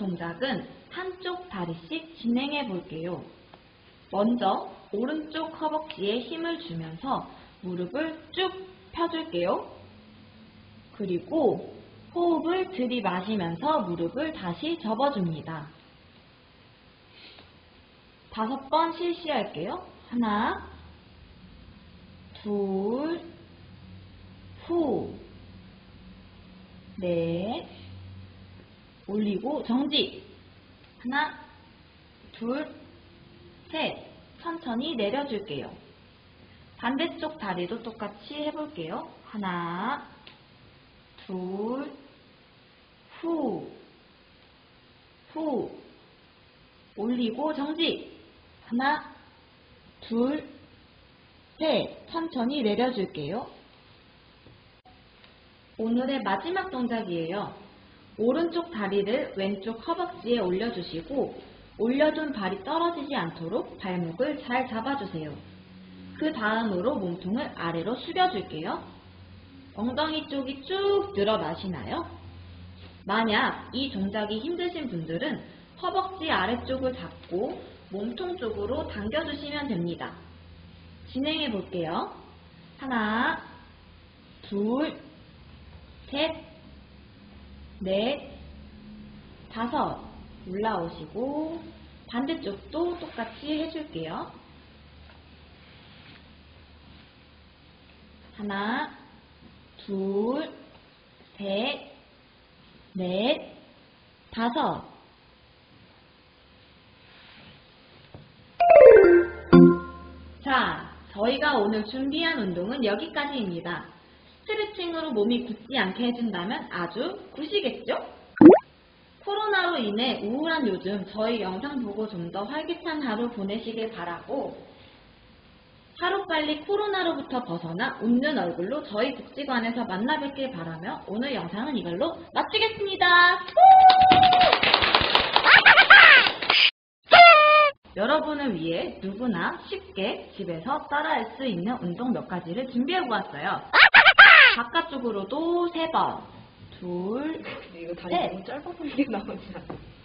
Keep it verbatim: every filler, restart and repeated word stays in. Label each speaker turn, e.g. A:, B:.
A: 동작은 한쪽 다리씩 진행해 볼게요. 먼저 오른쪽 허벅지에 힘을 주면서 무릎을 쭉 펴줄게요. 그리고 호흡을 들이마시면서 무릎을 다시 접어줍니다. 다섯 번 실시할게요. 하나, 둘, 후, 넷, 올리고 정지. 하나, 둘, 셋. 천천히 내려줄게요. 반대쪽 다리도 똑같이 해볼게요. 하나, 둘, 후, 후, 올리고 정지. 하나, 둘, 셋. 천천히 내려줄게요. 오늘의 마지막 동작이에요. 오른쪽 다리를 왼쪽 허벅지에 올려주시고 올려둔 발이 떨어지지 않도록 발목을 잘 잡아주세요. 그 다음으로 몸통을 아래로 숙여줄게요. 엉덩이 쪽이 쭉 늘어나시나요? 만약 이 동작이 힘드신 분들은 허벅지 아래쪽을 잡고 몸통 쪽으로 당겨주시면 됩니다. 진행해 볼게요. 하나, 둘, 셋, 넷, 다섯. 올라오시고 반대쪽도 똑같이 해줄게요. 하나, 둘, 셋, 넷, 다섯. 자, 저희가 오늘 준비한 운동은 여기까지입니다. 스트레칭으로 몸이 굳지 않게 해준다면 아주 굿이겠죠? 코로나로 인해 우울한 요즘 저희 영상 보고 좀 더 활기찬 하루 보내시길 바라고 하루빨리 코로나로부터 벗어나 웃는 얼굴로 저희 복지관에서 만나 뵙길 바라며 오늘 영상은 이걸로 마치겠습니다. 여러분을 위해 누구나 쉽게 집에서 따라할 수 있는 운동 몇 가지를 준비해 보았어요. 바깥쪽으로도 세 번, 둘,
B: 이거 다리
A: 셋.
B: 너무 짧아 보이게 나오지 않아?